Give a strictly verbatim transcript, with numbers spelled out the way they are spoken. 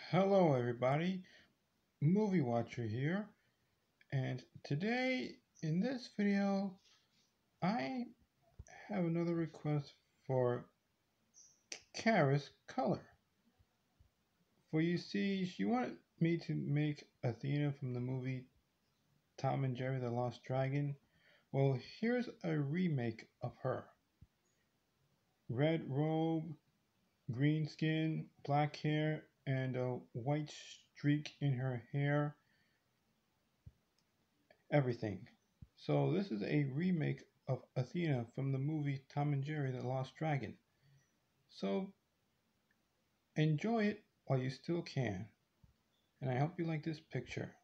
Hello, everybody. Movie Watcher here, and today in this video, I have another request for Kara's color. For you see, she wanted me to make Athena from the movie Tom and Jerry the Lost Dragon. Well, here's a remake of her. Red robe, green skin, black hair, and a white streak in her hair. Everything. So this is a remake of Athena from the movie Tom and Jerry the Lost Dragon. So enjoy it while you still can. And I hope you like this picture.